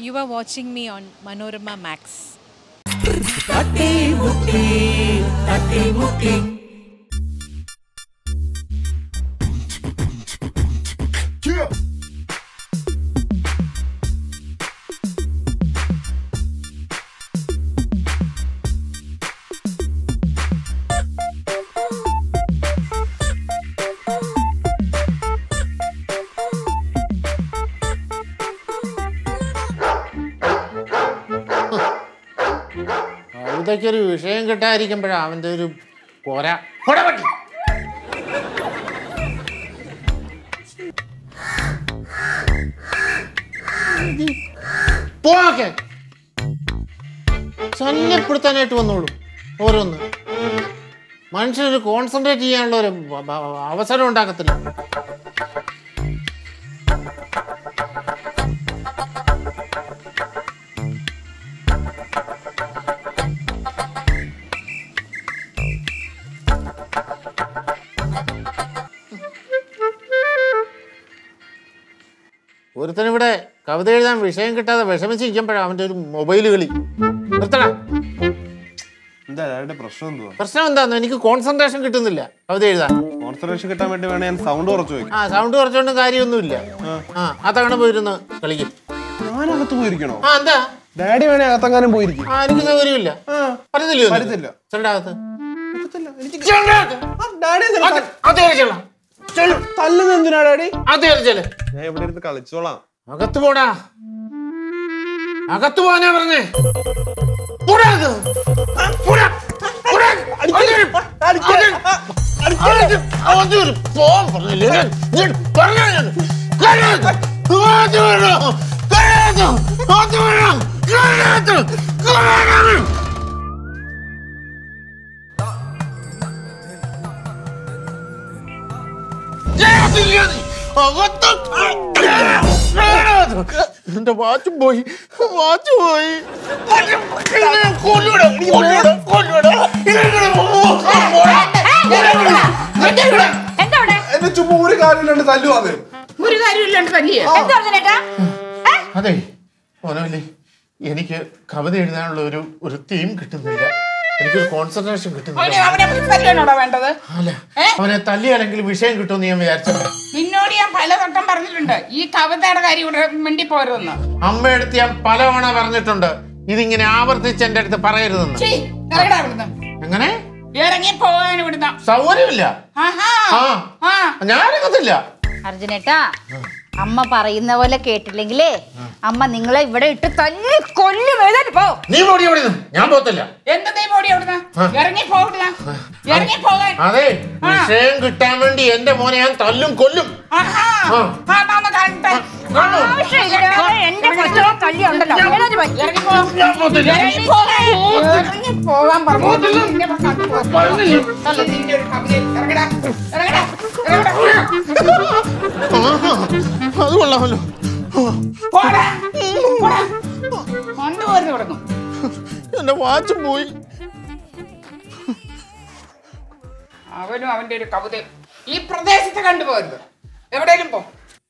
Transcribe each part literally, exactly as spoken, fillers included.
You are watching me on Manorama Max. Tati Mutti, Tati Mutti. Yeah. ഇതൊക്കെ ഒരു വിഷയം കിട്ടാതിരിക്കുമ്പോഴാ അവൻ്റെ ഒരു പോരാ പോക്കെ ശല്യപ്പെടുത്താനായിട്ട് വന്നോളൂ. ഓരോന്ന് മനുഷ്യനൊരു കോൺസെൻട്രേറ്റ് ചെയ്യാനുള്ള ഒരു അവസരം ഉണ്ടാക്കത്തില്ല. ഒരുത്തനിവിടെ കവിത എഴുതാൻ വിഷയം കിട്ടാതെ വിഷമിച്ചിരിക്കുമ്പോഴാണ് അവൻ്റെ ഒരു മൊബൈൽ കളി. നിർത്തടാ. പ്രശ്നം എന്താന്ന് എനിക്ക് കോൺസെൻട്രേഷൻ കിട്ടുന്നില്ല കവിത എഴുതാൻ. കോൺസെൻട്രേഷൻ കിട്ടാൻ വേണ്ടി വേണേ ഞാൻ സൗണ്ട് കുറച്ച് ആ സൗണ്ട് കുറച്ചോണ്ടും കാര്യമൊന്നുമില്ല. ആ അതങ്ങനെ പോയിരുന്ന് കളിക്കും. ഞാനകത്ത് പോയിരിക്കണോ? ആ എന്താ ഡാഡി വേണേ അകത്തെങ്ങാനും പോയിരിക്കും. ആ എനിക്ക് സൗകര്യമില്ല. പറ്റത്തില്ലയോ? പറ്റത്തില്ല. ചെണ്ടകത്ത് തല്ലുന്ന എന്തിനാ ഡാഡി? അത് ഞാൻ ഇവിടെ ഇരുന്ന് കളിച്ചോളാം. അകത്ത് പോടാ. അകത്ത് പോവാനാ പറഞ്ഞേ. എന്റെ വാച്ചും പോയി. വാച്ച് പോയി. എന്നെ ചുമ്മാ ഒരു കാര്യമില്ലാണ്ട് തല്ലുവാതെ. ഒരു കാര്യമില്ലാണ്ട് തല്ലിയ. അതെ മോനല്ലേ, എനിക്ക് കവിത എഴുതാനുള്ള ഒരു ഒരു തീം കിട്ടുന്നില്ല. എനിക്കൊരു കോൺസെൻട്രേഷൻ കിട്ടുന്നില്ല. വേണ്ടത് അല്ല അവനെ തല്ലിയാലെങ്കിൽ വിഷയം കിട്ടുമെന്ന് ഞാൻ വിചാരിച്ചത്. നിന്നോട് ഞാൻ പലവട്ടം പറഞ്ഞിട്ടുണ്ട് ഈ കവിതയുടെ കാര്യം ഇവിടെ മിണ്ടി പോരുതെന്ന്. അമ്മയടുത്ത് ഞാൻ പലവണ പറഞ്ഞിട്ടുണ്ട് ഇതിങ്ങനെ ആവർത്തിച്ച് എന്റെ അടുത്ത് പറയരുതെന്ന്. എങ്ങനെ ഇറങ്ങി പോകാൻ ഇവിടുന്ന സൗകര്യമില്ല. ഞാനിങ്ങത്തില്ല. അർജുനേട്ടാ, അമ്മ പറയുന്ന പോലെ കേട്ടില്ലെങ്കിലേ അമ്മ നിങ്ങളെ ഇവിടെ ഇട്ട് തല്ലി കൊല്ലും. എഴുതാൻ പോ. നീ പോടി അവിടെ. ഞാൻ പോത്തില്ല. എന്താ നീ പോടി അവിടുന്ന്? ഇറങ്ങി പോകണ്ട. ഇറങ്ങി പോകാൻ. അതെ വിഷയം കിട്ടാൻ വേണ്ടി എന്റെ മോനെ ഞാൻ തല്ലും കൊല്ലും. എന്റെ കൊച്ചോ തല്ലി ഉണ്ടല്ലോ. പോകാൻ പറഞ്ഞു. അത് കൊള്ളാമല്ലോ. തുടങ്ങും. എന്റെ വാച്ചും പോയി. അവനും അവന്റെ ഒരു കവിത ഈ പ്രദേശത്ത് കണ്ടുപോകരുത്. എവിടെയും പോ.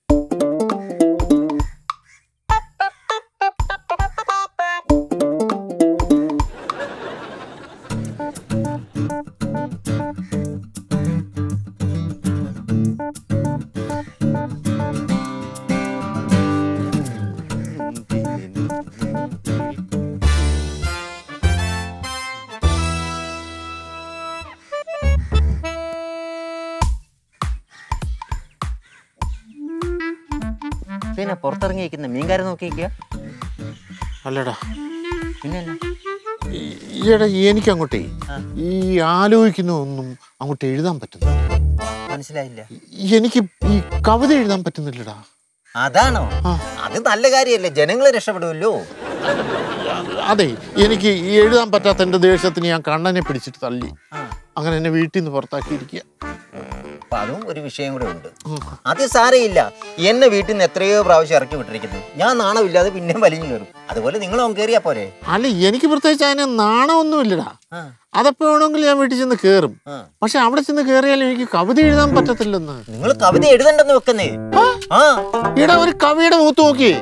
പിന്നെ പുറത്തിറങ്ങിയിരിക്കുന്ന മീൻകാരെ നോക്കിയിരിക്കുക. അല്ലടാ പിന്നെ ഈയിടെ എനിക്ക് അങ്ങോട്ടേ ഈ ആലോചിക്കുന്ന ഒന്നും അങ്ങോട്ട് എഴുതാൻ പറ്റുന്നു. മനസ്സിലായില്ല. എനിക്ക് ഈ കവിത എഴുതാൻ പറ്റുന്നില്ലടാ. അതാണോ? അത് നല്ല കാര്യമല്ലേ, ജനങ്ങളെ രക്ഷപ്പെടുമല്ലോ. അതെ എനിക്ക് എഴുതാൻ പറ്റാത്ത എന്റെ ദേഷ്യത്തിന് ഞാൻ കണ്ണനെ പിടിച്ചിട്ട് തള്ളി. അങ്ങനെ എന്നെ വീട്ടിൽ നിന്ന് പുറത്താക്കിയിരിക്കുക. അപ്പൊ അതും ഒരു വിഷയം കൂടെ ഉണ്ട്. അത് സാരയില്ല, എന്നെ വീട്ടിൽ നിന്ന് എത്രയോ പ്രാവശ്യം ഇറക്കി വിട്ടിരിക്കുന്നു. ഞാൻ നാണമില്ലാതെ പിന്നെ വലിഞ്ഞു കയറും. അതുപോലെ നിങ്ങളും കയറിയാ പോരെ. അല്ല എനിക്ക് പ്രത്യേകിച്ച് അതിന് നാണമൊന്നുമില്ലടാ. അതെപ്പോ വേണമെങ്കിൽ ഞാൻ വീട്ടിൽ ചെന്ന് കയറും. പക്ഷെ അവിടെ ചെന്ന് കയറിയാലും എനിക്ക് കവിത എഴുതാൻ പറ്റത്തില്ലെന്ന്. നിങ്ങൾ കവിത എഴുതണ്ടെന്ന് വെക്കുന്നേ. ഈടാ ഒരു കവിയുടെ മൂത്ത് നോക്കി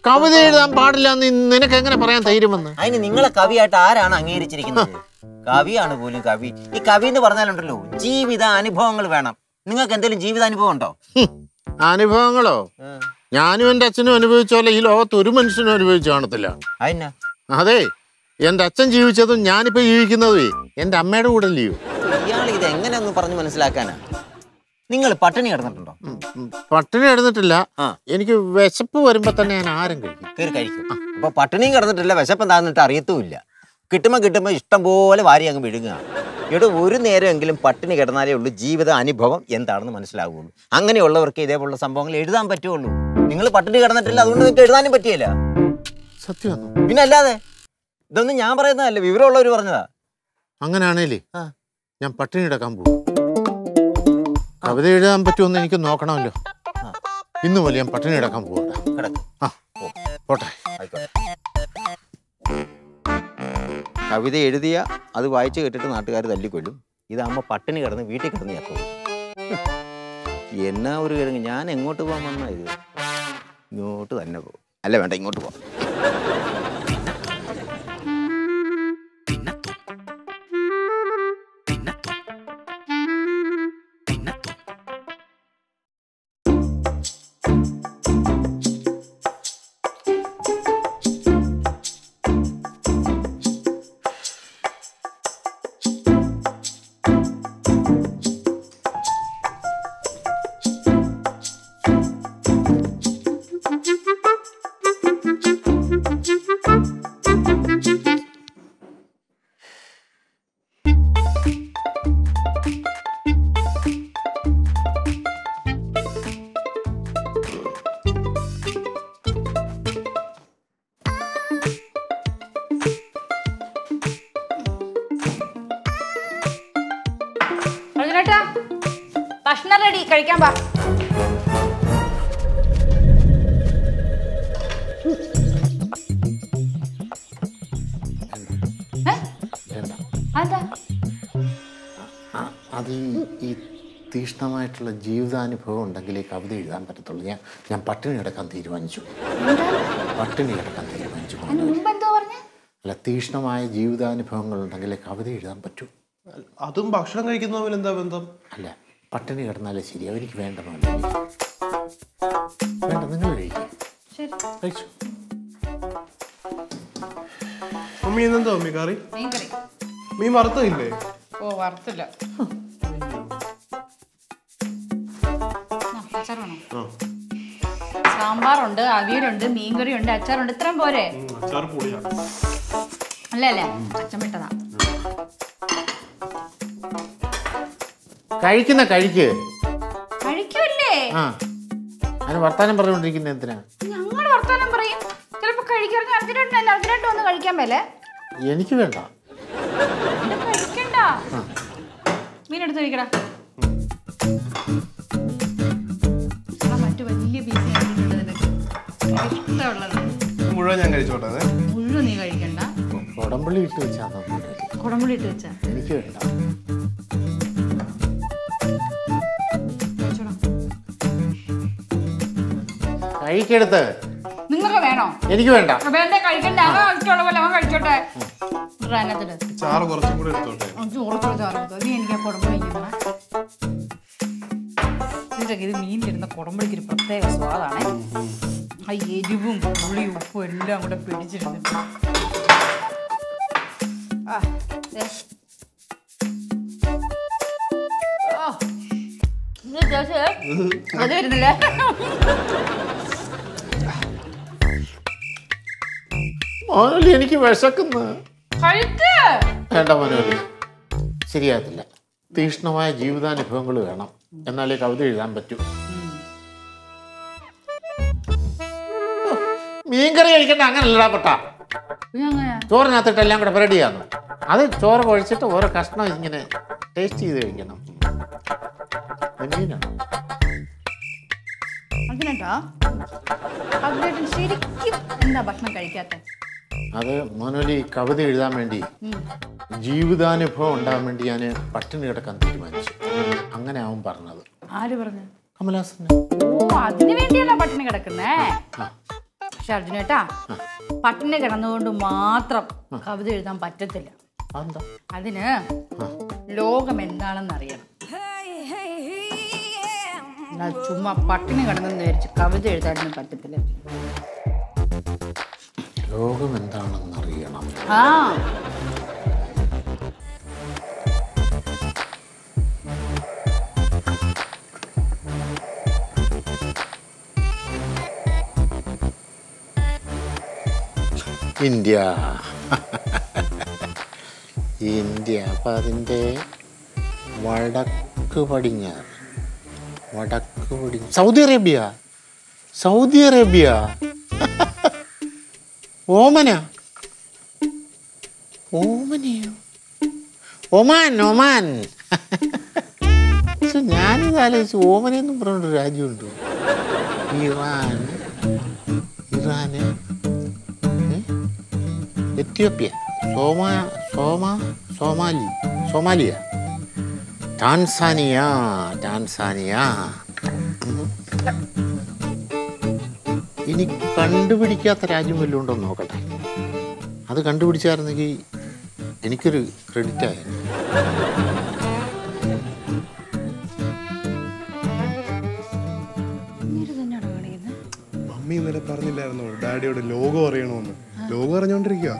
കവിത എഴുതാൻ പാടില്ല എന്ന് നിനക്ക് എങ്ങനെ പറയാൻ ധൈര്യമെന്ന്? അതിന് നിങ്ങളെ കവിയായിട്ട് ആരാണ് അംഗീകരിച്ചിരിക്കുന്നത്? കവിയാണ് പോലും കവി. ഈ കവി എന്ന് പറഞ്ഞാലുണ്ടല്ലോ ജീവിത അനുഭവങ്ങൾ വേണം. നിങ്ങൾക്ക് എന്തെങ്കിലും ജീവിതാനുഭവം ഉണ്ടോ? അനുഭവങ്ങളോ? ഞാനും എൻ്റെ അച്ഛനും അനുഭവിച്ച പോലെ ഈ ലോകത്ത് ഒരു മനുഷ്യനും അനുഭവിച്ചു കാണത്തില്ല. അതിനാ? അതെ, എൻ്റെ അച്ഛൻ ജീവിച്ചതും ഞാനിപ്പോ ജീവിക്കുന്നതേ എൻ്റെ അമ്മയുടെ കൂടെ അല്ലയോ. ഇയാൾ ഇത് എങ്ങനെ ഒന്ന് പറഞ്ഞു മനസ്സിലാക്കാനാ? നിങ്ങൾ പട്ടിണി കിടന്നിട്ടുണ്ടോ? പട്ടിണി കിടന്നിട്ടില്ല. എനിക്ക് വിശപ്പ് വരുമ്പോ തന്നെ ഞാൻ ആരും കഴിക്കും, കയറി കഴിക്കും. അപ്പൊ പട്ടിണിയും കിടന്നിട്ടില്ല, വിശപ്പ് എന്താന്നിട്ട് അറിയത്തുമില്ല. കിട്ടുമ്പോ കിട്ടുമ്പോ ഇഷ്ടം പോലെ വാരി അങ്ങ് വിഴുങ്ങുക. ഇവിടെ ഒരു നേരമെങ്കിലും പട്ടിണി കിടന്നാലേ ഉള്ളൂ ജീവിത അനുഭവം എന്താണെന്ന് മനസ്സിലാവുള്ളൂ. അങ്ങനെയുള്ളവർക്ക് ഇതേപോലുള്ള സംഭവങ്ങൾ എഴുതാൻ പറ്റുള്ളൂ. നിങ്ങൾ പട്ടിണി കിടന്നിട്ടില്ല, അതുകൊണ്ട് നിങ്ങൾക്ക് എഴുതാനും പറ്റിയല്ല. സത്യം? പിന്നെ അല്ലാതെ ഇതൊന്നും ഞാൻ പറയുന്നതല്ല, വിവരമുള്ളവർ പറഞ്ഞതാ. അങ്ങനെയാണേലേ ഞാൻ പട്ടിണി കിടക്കാൻ പോകും. കവിത എഴുതാൻ പറ്റുമെന്ന് എനിക്ക് നോക്കണമല്ലോ. ഇന്ന് പോലെ ഞാൻ പട്ടിണി കിടക്കാൻ പോകട്ടെ. ആ പോട്ടെ. കവിത എഴുതിയ അത് വായിച്ചു കേട്ടിട്ട് നാട്ടുകാർ തല്ലിക്കൊല്ലും. ഇതാകുമ്പോ പട്ടിണി കിടന്ന് വീട്ടിൽ കിടന്ന് ചത്തോളും. എന്നാ ഒരു കിഴങ്ങ്. ഞാൻ എങ്ങോട്ട് പോകാൻ വന്നാ ഇത്? ഇങ്ങോട്ട് തന്നെ പോകും. അല്ല വേണ്ട, ഇങ്ങോട്ട് പോവാം. ഭക്ഷണം റെഡി, കഴിക്കാൻ പാ. അത് ഈ തീഷ്ണമായിട്ടുള്ള ജീവിതാനുഭവം ഉണ്ടെങ്കിലേ കവിത എഴുതാൻ പറ്റത്തുള്ളൂ. ഞാൻ ഞാൻ പട്ടിണി കിടക്കാൻ തീരുമാനിച്ചു. പട്ടിണി കിടക്കാൻ തീരുമാനിച്ചു. അല്ല, തീഷ്ണമായ ജീവിതാനുഭവങ്ങൾ ഉണ്ടെങ്കിലേ കവിത എഴുതാൻ പറ്റൂ. അതും ഭക്ഷണം കഴിക്കുന്ന തമ്മിൽ എന്താ ബന്ധം? അല്ല, പട്ടിണി കിടന്നാലേ ശരിയാവും. എനിക്ക് വേണ്ട വേണ്ട, നിങ്ങൾ കഴിക്കും. കഴിച്ചു. മമ്മി ഇന്നെന്താ മമ്മി കറി? മീൻ വറുത്തില്ലേ? ഓ വറുത്തില്ല. സാമ്പാറുണ്ട്, അവിയലുണ്ട്, മീൻകറിയുണ്ട്, അച്ചാറുണ്ട്. ഇത്രയും പോരെ? അല്ല അല്ലേ, അച്ഛൻ വിട്ടതാ. കഴിക്കുന്ന കഴിക്ക്. കഴിക്കൂല്ലേ? ആ, അതിന് വർത്താനം പറഞ്ഞുകൊണ്ടിരിക്കുന്ന എന്തിനാ? ഞങ്ങൾ വർത്താനം പറയും. ചിലപ്പോ കഴിക്കാൻ അർജന്റായിട്ട് അർജന്റായിട്ട് ഒന്ന് കഴിക്കാൻ മേലെ. എനിക്ക് വേണ്ട. കഴിക്കണ്ട. മീനെടുത്ത് കഴിക്കടാ. മറ്റു വലിയ പീസ് ഇഷ്ടമുള്ളത് മുഴുവൻ ഞാൻ കഴിച്ചോട്ടെ. മുഴുവൻ നീ കഴിക്കണ്ട. കൊടമ്പുള്ളി ഇട്ട് വെച്ചാ. കൊടമ്പുള്ളി ഇട്ട് വെച്ചാ എനിക്ക് വേണ്ട. കഴിക്കെടുത്ത്. നിങ്ങൾക്ക് വേണോ? എനിക്ക് വേണ്ട. വേണ്ട, കഴിക്കണ്ട. അവൻ ഇഷ്ടമുള്ള പോലെ അവൻ കഴിച്ചോട്ടെ. ചാറ് കുറച്ചും കൂടെ എടുത്തോട്ടെ. ചോറച്ചോടെ ചാറ് എടുത്തോ. നീ എനിക്ക് ആ കുടമ്പുളി ഇതൊക്കെ. ഇത് മീനിലിരുന്ന കുടമ്പുളിക്ക് ഒരു പ്രത്യേക സ്വാദാണ്. ആ എരിവും പുളിയും ഉപ്പും എല്ലാം കൂടെ പിടിച്ചിരുന്നിട്ട് അത് വരുന്നില്ല. മോനോലി, എനിക്ക് വിശക്കുന്നു. വേണ്ട മോനോലി, ശരിയാകത്തില്ല. തീഷ്ണമായ ജീവിതാനുഭവങ്ങൾ വേണം, എന്നാലേ കവിത എഴുതാൻ പറ്റൂ. മീൻകറി കഴിക്കണ്ട, അങ്ങനല്ലടാ പൊട്ടാ. ചോറിനകത്തിട്ട് എല്ലാം കൂടെ റെഡി ചെയ്യാന്ന്. അത് ചോറ് കുഴച്ചിട്ട് ഓരോ കഷ്ണം ഇങ്ങനെ ടേസ്റ്റ് ചെയ്ത് കഴിക്കണം. മീനാണ് ശരിക്കും എന്താ ഭക്ഷണം കഴിക്കാത്ത? അത് മോനോലി, കവിത എഴുതാൻ വേണ്ടി ജീവിതാനുഭവം ഉണ്ടാകാൻ വേണ്ടി ഞാൻ പട്ടിണി കിടക്കാൻ തീരുമാനിച്ചു. അങ്ങനെ അവൻ പറഞ്ഞത്. ആര് പറഞ്ഞു? കമലഹാസൻ. ഓ, അതിനു വേണ്ടിയല്ല പട്ടിണി കിടക്കുന്നേ. പക്ഷെ അർജുനേട്ടാ പട്ടിണി കിടന്നുകൊണ്ട് മാത്രം കവിത എഴുതാൻ പറ്റത്തില്ല. അതിന് ലോകം എന്താണെന്ന് അറിയണം. ചുമ്മാ പട്ടിണി കിടന്നെന്ന് വിചാരിച്ച് കവിത എഴുതാനൊന്നും പറ്റത്തില്ല. ലോകം എന്താണെന്ന് അറിയണം. ആ ഇന്ത്യ ഇന്ത്യ അപ്പം അതിൻ്റെ വടക്ക് പടിഞ്ഞാറ് വടക്ക് പടിഞ്ഞാറ് സൗദി അറേബ്യ സൗദി അറേബ്യ ഓമന ഓമനയോ ഒമാൻ ഒമാൻ പക്ഷെ ഞാനിത് ആലോചിച്ചു ഓമനയെന്നും പറഞ്ഞൊരു രാജ്യമുണ്ട്. ഇറാൻ ഇറാന് എത്യോപ്യ സോമാ സോമാ സോമാലി സോമാലിയ ടാൻസാനിയ ടാൻസാനിയ ഇനി കണ്ടുപിടിക്കാത്ത രാജ്യം വല്ലതും ഉണ്ടോ നോക്കട്ടെ. അത് കണ്ടുപിടിച്ചായിരുന്നെങ്കിൽ എനിക്കൊരു ക്രെഡിറ്റ് ആയിരുന്നു. മമ്മി ഇന്നലെ പറഞ്ഞില്ലായിരുന്നോ ഡാഡിയോട് ലോഗോ അറിയണമെന്ന്? ലോഗോ അറിഞ്ഞോണ്ടിരിക്കുക.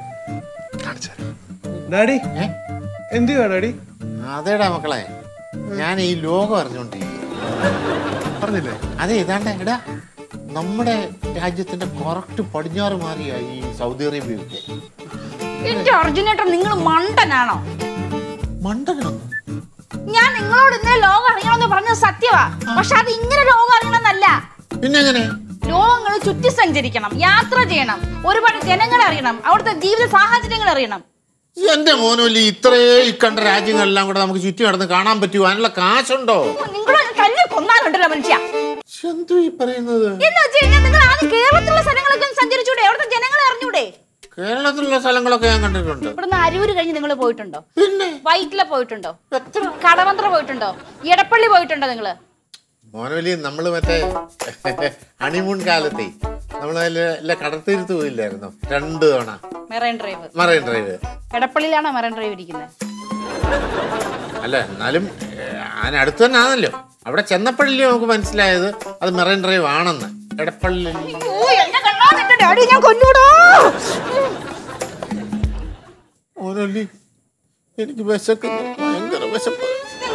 ഡാഡി എന്ത് ചെയ്യുവാ ഡാഡി? അതേടാ മക്കളെ, ഞാൻ ഈ ലോകം അറിഞ്ഞോണ്ടിരിക്കുക. പറഞ്ഞില്ലേ? അതെ, ഇതാണ്ട എടാ നമ്മുടെ രാജ്യത്തിന്റെ കറക്റ്റ് പടിഞ്ഞാറ് മാറിയ ഈ സൗദി അറേബ്യയൊക്കെ. എന്റെ അർജുനേട്ടൻ നിങ്ങൾ മണ്ടനാണോ? മണ്ടനോ? ഞാൻ നിങ്ങളോട് ഇന്നലെ ലോകം അറിയണമെന്ന് പറഞ്ഞത് സത്യവാ. പക്ഷെ അത് ഇങ്ങനെ ലോകം അറിയണമെന്നല്ല. പിന്നെ എങ്ങനെ? ലോകങ്ങൾ ചുറ്റി സഞ്ചരിക്കണം, യാത്ര ചെയ്യണം, ഒരുപാട് ജനങ്ങളെ അറിയണം, അവിടുത്തെ ജീവിത സാഹചര്യങ്ങൾ അറിയണം. എന്റെ മോനോലി, ഇത്രേ ഇക്കണ്ട രാജ്യങ്ങളെല്ലാം കൂടെ നമുക്ക് ചുറ്റി നടന്ന് കാണാൻ പറ്റുമോ? അതിനുള്ള കാശുണ്ടോ? നിങ്ങൾ തല്ലി കൊന്നാലുണ്ടല്ലോ മനുഷ്യ. എന്തോ ഈ പറയുന്നത്? എന്ന് വെച്ച് കഴിഞ്ഞാൽ നിങ്ങൾ ആദ്യം കേരളത്തിലുള്ള സ്ഥലങ്ങളൊക്കെ സഞ്ചരിച്ചൂടെ? അവിടുത്തെ ജനങ്ങളെ അറിഞ്ഞൂടെ? കേരളത്തിലുള്ള സ്ഥലങ്ങളൊക്കെ ഞാൻ കണ്ടിട്ടുണ്ട്. ഇവിടുന്ന് അരൂര് കഴിഞ്ഞ് നിങ്ങൾ പോയിട്ടുണ്ടോ? പിന്നെ വൈറ്റില പോയിട്ടുണ്ടോ? കടവന്ത്ര പോയിട്ടുണ്ടോ? എടപ്പള്ളി പോയിട്ടുണ്ടോ നിങ്ങള്? മോനോലി, നമ്മള് മറ്റേ ഹണിമൂൺ കാലത്തെ നമ്മളെല്ലാം കടൽത്തീരത്ത് പോയില്ലായിരുന്നോ രണ്ടു തവണ? Marine Drive. മറൈൻ ഡ്രൈവ് എടപ്പള്ളിയിലാണോ മെറൈൻ ഡ്രൈവ് ഇരിക്കുന്നത്? അല്ല, എന്നാലും അതിന് അടുത്ത് തന്നെ ആണല്ലോ. അവിടെ ചെന്നപ്പോഴല്ലേ നമുക്ക് മനസ്സിലായത് അത് മെറൈൻ ഡ്രൈവ് ആണെന്ന്. എടപ്പള്ളി മോനോലി, എനിക്ക് വിശക്കുന്നു, ഭയങ്കര വിശപ്പ്.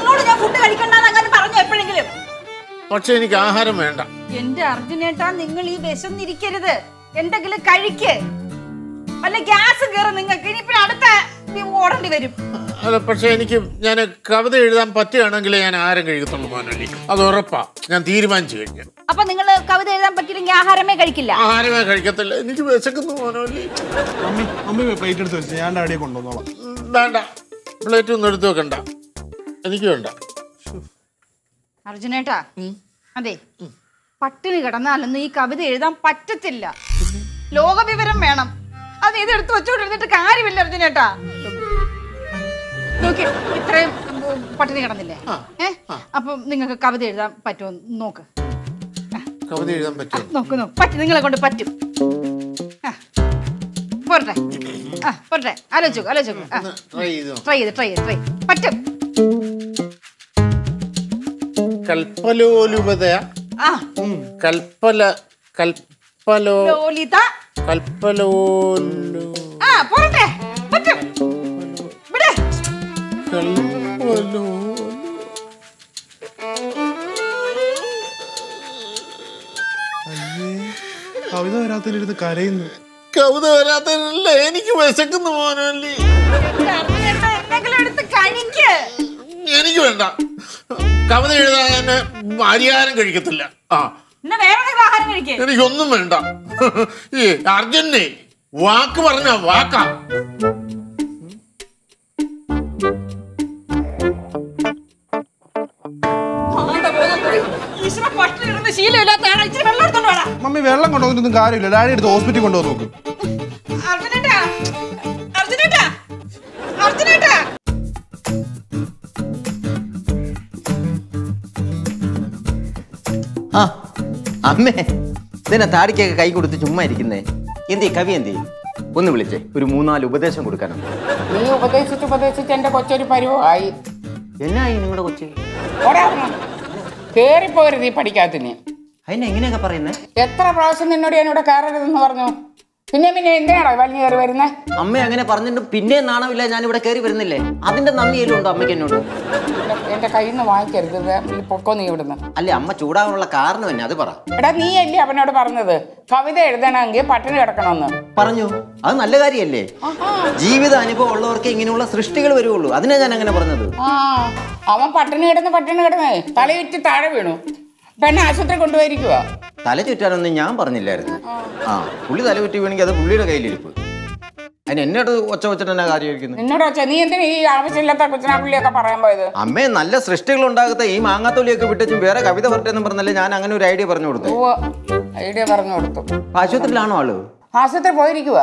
പക്ഷെ എനിക്ക് ആഹാരം വേണ്ട. എന്റെ അർജുനേട്ടാ, നിങ്ങൾ ഈ വിശന്നിരിക്കരുത്, എന്തെങ്കിലും കഴിക്ക്. വല്ല ഗ്യാസ് കയറും നിങ്ങൾക്ക്. ഇനിയിപ്പോ അടുത്ത ഓടേണ്ടി വരും. അല്ല, പക്ഷെ എനിക്ക് ഞാൻ കവിത എഴുതാൻ പറ്റുകയാണെങ്കിൽ ഞാൻ ആഹാരം കഴിക്കത്തുള്ളൂ മോനോലി, അത് ഉറപ്പാ. ഞാൻ തീരുമാനിച്ചു കഴിഞ്ഞു. അപ്പൊ നിങ്ങൾ കവിത എഴുതാൻ പറ്റിയില്ലെങ്കിൽ ആഹാരമേ കഴിക്കില്ല? ആഹാരമേ കഴിക്കത്തില്ല, എനിക്ക് വിശക്കുന്നു മോനോലി. മമ്മി മമ്മി പ്ലേറ്റ് എടുത്ത് വെച്ചു, ഞാൻ ഡാഡിയെ കൊണ്ടുവന്നോളാം. വേണ്ട, പ്ലേറ്റ് ഒന്നും എടുത്ത് വെക്കണ്ട, എനിക്ക് വേണ്ട. അർജുനേട്ടാ, അതെ, പട്ടിണി കിടന്നാലൊന്നും ഈ കവിത എഴുതാൻ പറ്റത്തില്ല. ലോകവിവരം വേണം. അത് ഇതെടുത്ത് വെച്ചോണ്ടിരുന്നിട്ട് കാര്യമില്ല അർജുനേട്ടാ. നോക്കി, ഇത്രയും പട്ടിണി കിടന്നില്ലേ? ഏഹ് അപ്പൊ നിങ്ങൾക്ക് കവിത എഴുതാൻ പറ്റുമോ നോക്ക്. കവിത എഴുതാൻ പറ്റും? നോക്ക് നോക്ക്, പറ്റും, നിങ്ങളെ കൊണ്ട് പറ്റും. പോരട്ടെ, ആ പോരട്ടെ, ആലോചിച്ചു ആലോചിച്ചു ട്രൈ ചെയ്ത് ട്രൈ ചെയ്ത് ട്രൈ പറ്റും. കൽപ്പലോലുപത കൽപ്പല കൽപ്പലോ ലോലിത കൽപ്പലോലു ആ പോരട്ടെ, പറ്റും. ഇവിടെ കൽപ്പലോ കവിത വരാത്തതിലിരുന്ന് കരയുന്നു. കവിത വരാത്തല്ല, എനിക്ക് വിശക്കുന്നു മോനോലി. എന്തെങ്കിലും എടുത്ത് കഴിക്ക്. എനിക്ക് വേണ്ട, കവിത എഴുതാൻ ഞാൻ അരിയാരം കഴിക്കത്തില്ല. ആ എനിക്കൊന്നും വേണ്ട. ഈ അർജുനെ വാക്ക് പറഞ്ഞ വാക്കാ. മമ്മി വെള്ളം കൊണ്ടുവന്നിട്ടൊന്നും കാര്യമില്ല. ഡാഡി എടുത്ത് ഹോസ്പിറ്റലിൽ കൊണ്ടുപോകാൻ നോക്കും. ആ അമ്മേ, ഇതിനെ താടിക്കൊക്കെ കൈ കൊടുത്ത് ചുമ്മാ ഇരിക്കുന്നേ. എന്തേ കവി എന്തേ? ഒന്ന് വിളിച്ചേ, ഒരു മൂന്നാല് ഉപദേശം കൊടുക്കാനുണ്ട്. നീ ഉപദേശിച്ച് ഉപദേശിച്ച് എന്റെ കൊച്ചൊരു പരുവമായി. എന്നായി നിങ്ങളുടെ കൊച്ച്? കേറിപ്പോരുത് ഈ പഠിക്കാത്തിന്. അതിനെ എങ്ങനെയൊക്കെ പറയുന്നേ? എത്ര പ്രാവശ്യം നിന്നോട് എന്നോട് കയറരുതെന്ന് പറഞ്ഞു. പിന്നെ പിന്നെ എന്തിനാണോ വലിഞ്ഞു കയറി വരുന്നത്? അമ്മ അങ്ങനെ പറഞ്ഞിട്ട് പിന്നെ നാണമില്ല, ഞാൻ ഇവിടെ കയറി വരുന്നില്ലേ? അതിന്റെ നന്ദിയിലും ഉണ്ടോ അമ്മയ്ക്ക് എന്നോട്? എന്റെ കയ്യിൽ നിന്ന് വാങ്ങിക്കരുത്, നീ പൊക്കോ നീ ഇവിടുന്ന്. അല്ലേ അമ്മ ചൂടാകാനുള്ള കാരണം തന്നെ അത് പറ. എടാ നീ അല്ലേ അവനോട് പറഞ്ഞത് കവിത എഴുതണമെങ്കിൽ പട്ടിണി കിടക്കണമെന്ന്? പറഞ്ഞു, അത് നല്ല കാര്യല്ലേ? ജീവിത അനുഭവം ഉള്ളവർക്ക് ഇങ്ങനെയുള്ള സൃഷ്ടികൾ വരുള്ളൂ. അതിനാ ഞാൻ അങ്ങനെ പറഞ്ഞത്. ആ അവൻ പട്ടിണി കിടന്ന് പട്ടിണി കിടന്നേ തലയുറ്റി താഴെ വീണു. പെണ്ണെ ആശുപത്രി കൊണ്ടുപോയിരിക്കുക. തല ചുറ്റാനൊന്നും ഞാൻ പറഞ്ഞില്ലായിരുന്നു. ആ പുള്ളി തല ചുറ്റി വീണെങ്കിൽ അത് പുള്ളിയുടെ കയ്യിലിരിപ്പ്. അതിന് എന്നോട് ഒച്ച വെച്ചിട്ട് എന്നാ കാര്യമായിരിക്കുന്നത്? നിന്നോട് വെച്ചാ നീ എന്തിനാ ഈ ആവശ്യമില്ലാത്ത കൊച്ചിനാപ്പിള്ളിയൊക്കെ പറയാൻ പോയത്? അമ്മേ, നല്ല സൃഷ്ടികൾ ഉണ്ടാകത്ത ഈ മാങ്ങാത്തൊലിയൊക്കെ വിട്ടും വേറെ കവിത പറഞ്ഞെന്നും പറഞ്ഞല്ലേ ഞാൻ അങ്ങനെ ഒരു ഐഡിയ പറഞ്ഞു കൊടുത്തു. ഐഡിയ പറഞ്ഞു കൊടുത്തു. ആശുപത്രിയിലാണോ ആള്? ആശുപത്രി പോയിരിക്കുക.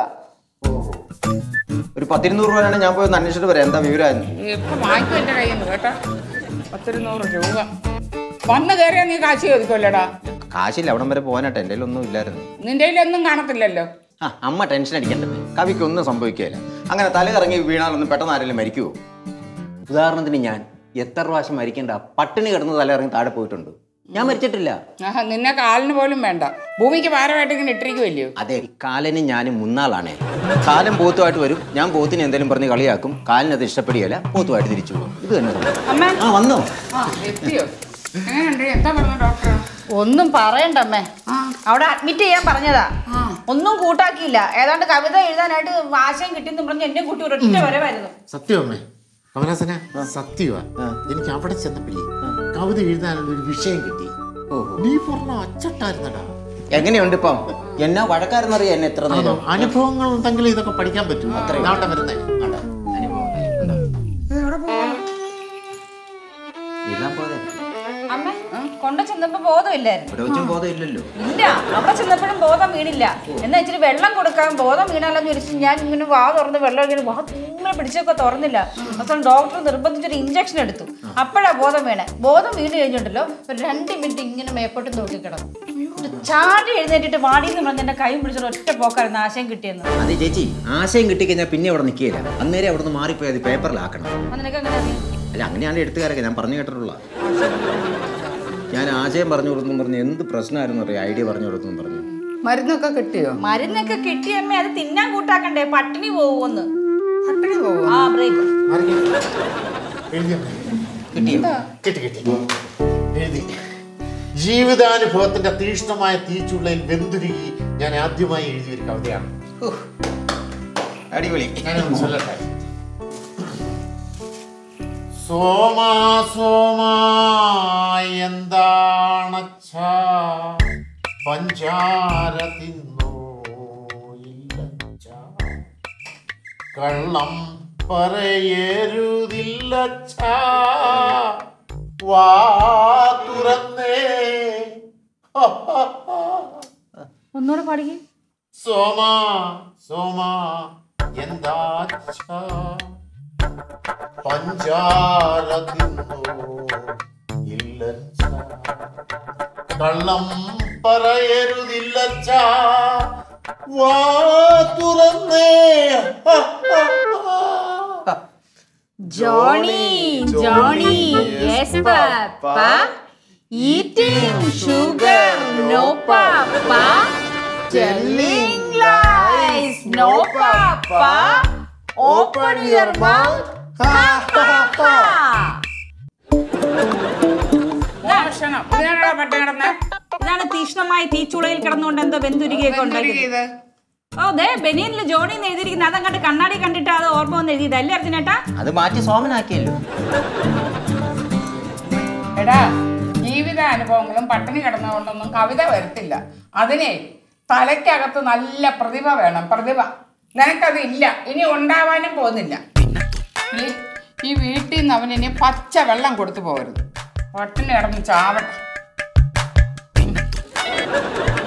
ഒരു പത്തിരുന്നൂറ് രൂപയാണ് ഞാൻ പോയി അന്വേഷിച്ചിട്ട് വരാം എന്താ വിവരം. ഇപ്പൊ വാങ്ങിക്കും എന്റെ കയ്യിൽ നിന്ന് കേട്ടോ. പത്തിരുന്നൂറ് രൂപ വന്ന് കയറിയാ നീ കാശ് ചോദിക്കുമല്ലോടാ. കാശില്ല, അവിടം വരെ പോകാനായിട്ട് എൻ്റെ ഒന്നും ഇല്ലായിരുന്നു. നിന്റെ കയ്യിലൊന്നും കാണത്തില്ലല്ലോ. ആ അമ്മ ടെൻഷൻ അടിക്കണ്ടേ, കവിക്ക് ഒന്നും സംഭവിക്കുകയില്ല. അങ്ങനെ തല കറങ്ങി വീണാലൊന്നും പെട്ടെന്ന് ആരെങ്കിലും മരിക്കുമോ? ഉദാഹരണത്തിന് ഞാൻ എത്ര പ്രാവശ്യം മരിക്കേണ്ട പട്ടിണി കിടന്ന് തല ഇറങ്ങി താഴെ പോയിട്ടുണ്ട്. ഞാൻ മരിച്ചിട്ടില്ല. ആഹാ നിന്നെ കാലിന് പോലും വേണ്ട, ഭൂമിക്ക് ഭാരമായിട്ട് ഇങ്ങനെ ഇട്ടിരിക്കുമല്ലയോ? അതെ, കാലന് ഞാനും മുന്നാളാണേ. കാലം പോത്തുമായിട്ട് വരും, ഞാൻ പോത്തിന് എന്തെങ്കിലും പറഞ്ഞ് കളിയാക്കും, കാലിനത് ഇഷ്ടപ്പെടുകയല്ല, പോത്തുമായിട്ട് തിരിച്ചു പോകും. ഇത് തന്നെ. ആ വന്നോ? എത്തിയോ? എന്താ പറഞ്ഞു ഡോക്ടർ? ഒന്നും പറയണ്ടമ്മേ, അവിടെ അഡ്മിറ്റ് ചെയ്യാൻ പറഞ്ഞതാ. ഒന്നും കൂട്ടാക്കിയില്ല. ഏതാണ്ട് കവിത എഴുതാനായിട്ട് ആശയം കിട്ടിയെന്ന് പറഞ്ഞ് എന്നെ കൂട്ടി ഒരൊറ്റ വരവായിരുന്നു. സത്യമേ കമലാസന, സത്യമാ. എനിക്ക് അവിടെ ചെന്നപ്പോഴേ കവിത എഴുതാനുള്ള ഒരു വിഷയം കിട്ടി. നീ പറഞ്ഞ അച്ചട്ടായിരുന്നടാ. എങ്ങനെയുണ്ട് ഇപ്പം? എന്നാ വഴക്കാരെന്നറിയാം എന്നെ എത്ര നേരം. അനുഭവങ്ങൾ ഉണ്ടെങ്കിൽ ഇതൊക്കെ പഠിക്കാൻ പറ്റും. അത്രയും വരുന്നേ അമ്മ കൊണ്ട ചെന്നപ്പോ ബോധമില്ലായിരുന്നു. ബോധമില്ലല്ലോ. ഇല്ല, അവിടെ ചെന്നപ്പോഴും ബോധം വീണില്ല. എന്നാ ഇച്ചിരി വെള്ളം കൊടുക്കാൻ ബോധം വീണാലെന്ന് ചോദിച്ചു. ഞാൻ ഇങ്ങനെ വാ തുറന്ന് വെള്ളം ഇങ്ങനെ വാ ഇങ്ങനെ പിടിച്ചൊക്കെ തുറന്നില്ല. അവസാനം ഡോക്ടർ നിർബന്ധിച്ചൊരു ഇഞ്ചക്ഷൻ എടുത്തു. അപ്പോഴാ ബോധം വീണേ. ബോധം വീണ് കഴിഞ്ഞിട്ടുണ്ടല്ലോ ഒരു രണ്ട് മിനിറ്റ് ഇങ്ങനെ മേപ്പോട്ട് നോക്കി കിടന്നു. ചാടി എഴുന്നേറ്റിട്ട് വാടിയെന്ന് പറഞ്ഞ എന്റെ കൈ പിടിച്ചൊരു ഒറ്റ പോക്കായിരുന്നു ആശയം കിട്ടിയെന്ന്. അതെ ചേച്ചി, ആശയം കിട്ടിക്കഴിഞ്ഞാൽ പിന്നെ അവിടെ നിൽക്കില്ല. അന്നേരം അവിടെ നിന്ന് മാറിപ്പോയി അത് പേപ്പറിലാക്കണം. നിനക്ക് അങ്ങനെ അറിയാം? അല്ല അങ്ങനെയാണ് എഴുത്തുകാരൊക്കെ, ഞാൻ പറഞ്ഞു കേട്ടിട്ടുള്ള. ഞാൻ ആശയം പറഞ്ഞു കൊടുത്തു പറഞ്ഞു എന്ത് പ്രശ്നമായിരുന്നു അറിയാം, ഐഡിയ പറഞ്ഞു കൊടുത്തു പറഞ്ഞു. മരുന്നൊക്കെ കിട്ടിയോ? മരുന്നൊക്കെ കിട്ടിയമ്മേ, അത് തിന്നാൻ കൂട്ടാക്കണ്ടേ, പട്ടിണി പോവുമെന്ന്. പട്ടിണി പോവോ? ആ ബ്രേക്ക് കിട്ടി കിട്ടി എഴുതി. ജീവിതാനുഭവത്തിന്റെ തീഷ്ണമായ തീച്ചുള്ളയിൽ വെന്തുരുകി ഞാൻ ആദ്യമായി എഴുതിയൊരു കവിതയാണ്. അടിപൊളി. ഞാനൊന്ന് ചൊല്ലട്ടെ. സോമാ സോമാ എന്താണച്ച പഞ്ചാര തിന്നോ ഇല്ലച്ച, കള്ളം പറയരുതില്ലച്ച, വാ തുറന്നേ. ഒന്നുകൂടെ പാടിക്കേ. സോമാ സോമാ എന്താച്ച പഞ്ചാര തിന്നോ ഇല്ലച്ച, കള്ളം പറയരുതില്ലച്ച, വാ തുറന്നേ. Johnny Johnny yes papa, eating sugar no papa, telling lies no papa, open your mouth. ഇതാണ് തീഷ്ണമായ തീച്ചുളയിൽ കിടന്നുകൊണ്ട് എന്തോ വെന്തുരുകിയൊക്കെ ഉണ്ടാക്കിയത്. ഓ ദേ ബനിയനില് ജോണി എന്ന് എഴുതിയിരിക്കുന്നത്. അതങ്ങോട്ട് കണ്ണാടി കണ്ടിട്ട് അത് ഓർമ്മ വന്ന് എഴുതിയതല്ലേ അർജുനേട്ടാ? അത് മാറ്റി സോമനാക്കിയല്ലോ. എടാ ജീവിതാനുഭവങ്ങളും പട്ടിണി കിടന്നുകൊണ്ടൊന്നും കവിത വരത്തില്ല. അതിനെ തലയ്ക്കകത്ത് നല്ല പ്രതിഭ വേണം, പ്രതിഭ. നിനക്കത് ഇല്ല, ഇനി ഉണ്ടാവാനും പോകുന്നില്ല. ഈ വീട്ടിൽ നിന്ന് അവൻ ഇനി പച്ച വെള്ളം കൊടുത്തു പോകരുത്. പട്ടിണി കിടന്ന് ചാവട്ടെ.